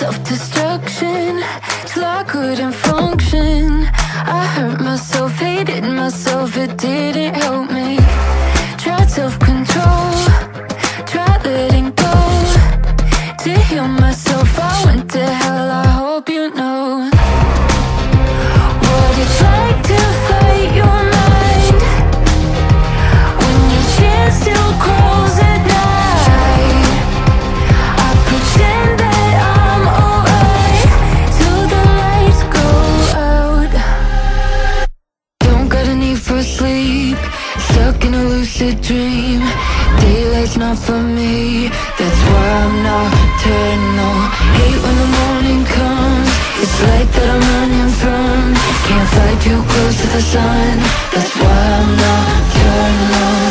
self-destruction till I couldn't function. I hurt myself, hated myself, it didn't help me. Tried self-control, tried letting go. To heal myself, I went to hell, I hope you know what it's like to fight your mind when your skin still crawls at night. I pretend that I'm alright till the lights go out. Don't got a need for sleep, stuck in a lucid dream. Daylight's not for me, that's why I'm nocturnal. Hate when the morning comes, it's light that I'm running from. Can't fly too close to the sun, that's why I'm nocturnal.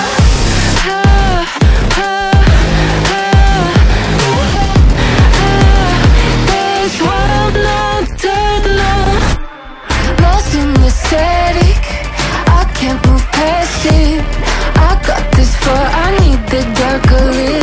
That's why I'm nocturnal. Lost in the static, I can't move past it. I got this far, I need the dark a little.